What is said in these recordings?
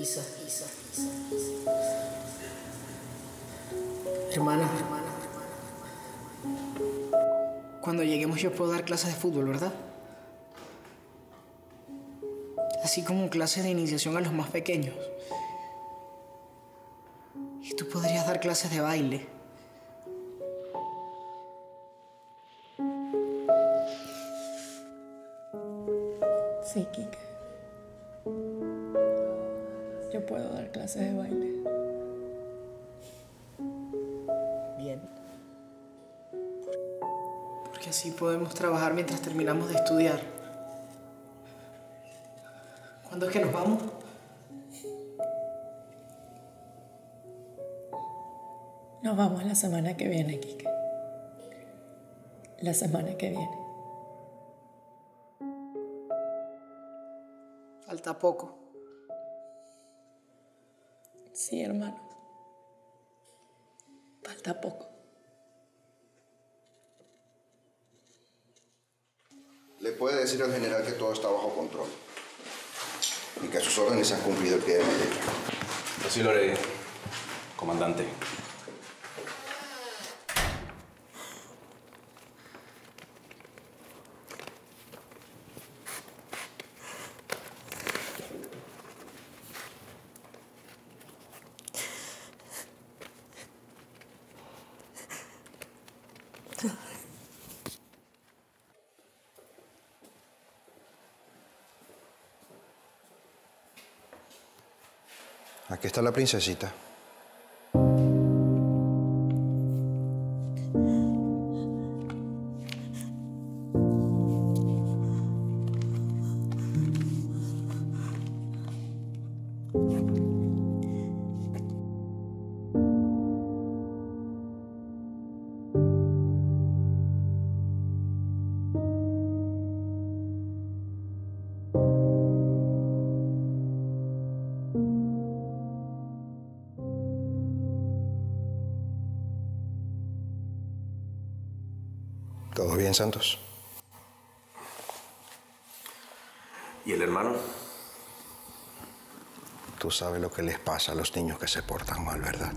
Hermana, cuando lleguemos yo puedo dar clases de fútbol, ¿verdad? Así como clases de iniciación a los más pequeños. Y tú podrías dar clases de baile. Sí, Kike. Yo puedo dar clases de baile. Bien. Porque así podemos trabajar mientras terminamos de estudiar. ¿Cuándo es que nos vamos? Nos vamos la semana que viene, Kike. La semana que viene. Falta poco. Sí, hermano. Falta poco. Le puede decir al general que todo está bajo control y que sus órdenes se han cumplido al pie de la letra. Así lo haré, comandante. Aquí está la princesita. ¿Todo bien, Santos? ¿Y el hermano? Tú sabes lo que les pasa a los niños que se portan mal, ¿verdad?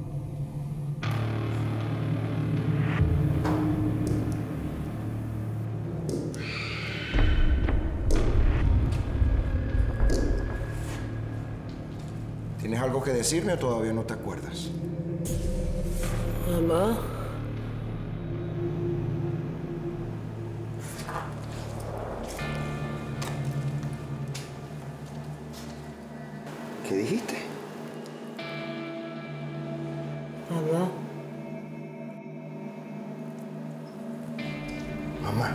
¿Tienes algo que decirme o todavía no te acuerdas? Mamá. ¿Qué dijiste? Mamá. Mamá.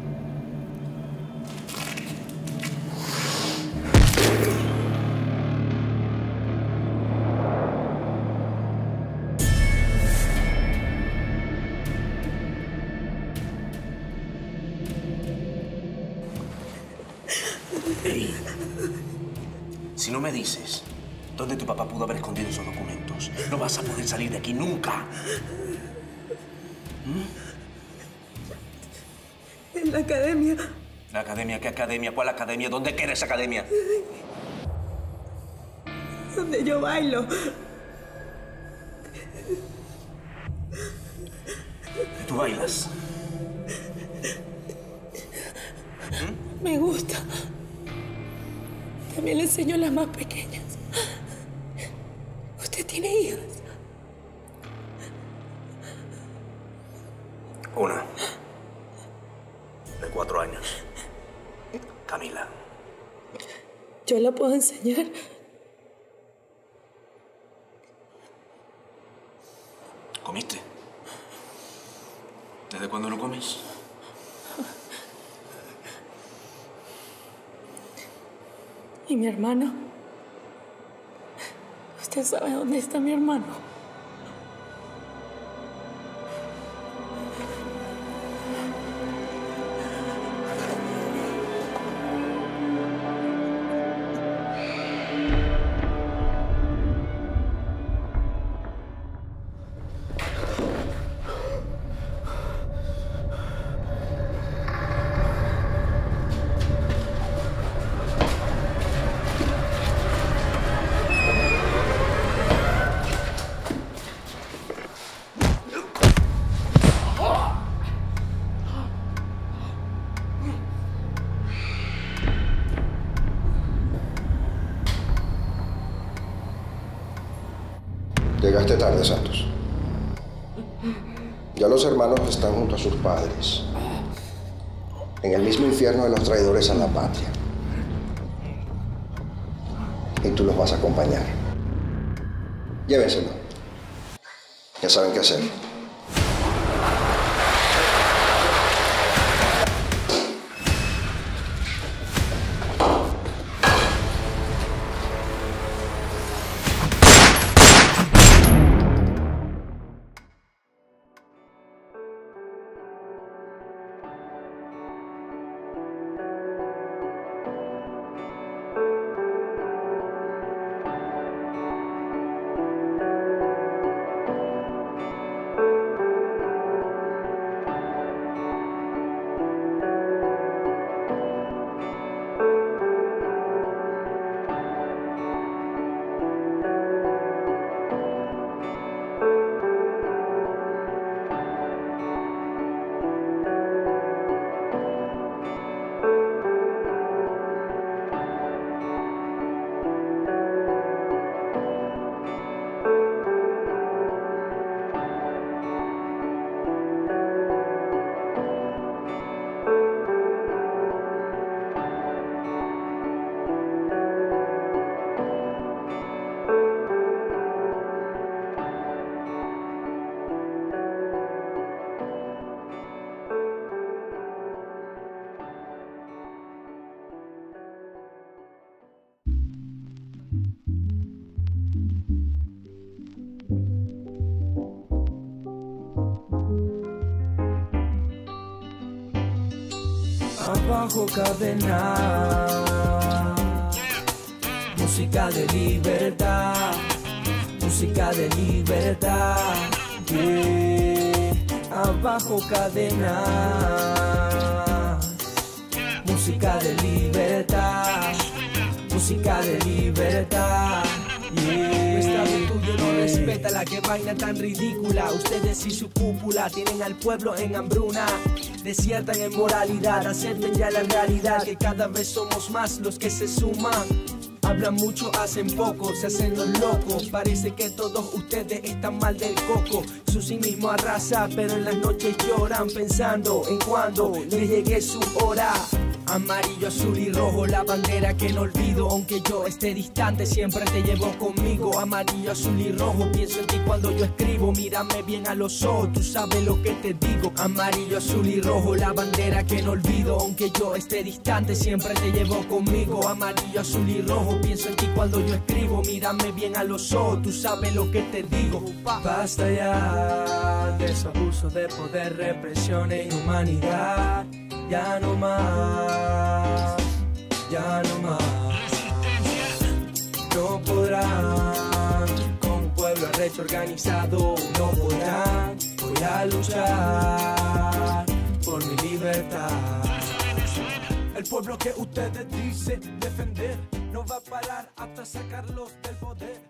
Hey, si no me dices dónde tu papá pudo haber escondido esos documentos, no vas a poder salir de aquí nunca. En la academia. ¿La academia? ¿Qué academia? ¿Cuál academia? ¿Dónde queda esa academia? Donde yo bailo. ¿Tú bailas? Me gusta. También le enseño a las más pequeñas. ¿Usted tiene hijas? Una. De 4 años. Camila. Yo la puedo enseñar. ¿Comiste? ¿Desde cuándo no comes? ¿Y mi hermano? ¿Usted sabe dónde está mi hermano? Llegaste tarde, Santos. Ya los hermanos están junto a sus padres, en el mismo infierno de los traidores a la patria. Y tú los vas a acompañar. Llévenselo. Ya saben qué hacer. Abajo cadena, música de libertad, música de libertad, yeah. Abajo cadena, música de libertad, música de libertad, yeah. Nuestra tuyo no respeta la que vaina tan ridícula. Ustedes y su cúpula tienen al pueblo en hambruna. Desiertan en moralidad, acepten ya la realidad, que cada vez somos más los que se suman. Hablan mucho, hacen poco, se hacen los locos. Parece que todos ustedes están mal del coco. Su cinismo arrasa, pero en las noches lloran, pensando en cuando les llegue su hora. Amarillo, azul y rojo, la bandera que no olvido. Aunque yo esté distante, siempre te llevo conmigo. Amarillo, azul y rojo, pienso en ti cuando yo escribo. Mírame bien a los ojos, tú sabes lo que te digo. Amarillo, azul y rojo, la bandera que no olvido. Aunque yo esté distante, siempre te llevo conmigo. Amarillo, azul y rojo, pienso en ti cuando yo escribo. Mírame bien a los ojos, tú sabes lo que te digo. Basta ya de su abuso de poder, represión e inhumanidad. Ya no más, ya no más. No podrán, con un pueblo arrecho organizado, no podrán. Voy a luchar por mi libertad. El pueblo que ustedes dicen defender no va a parar hasta sacarlos del poder.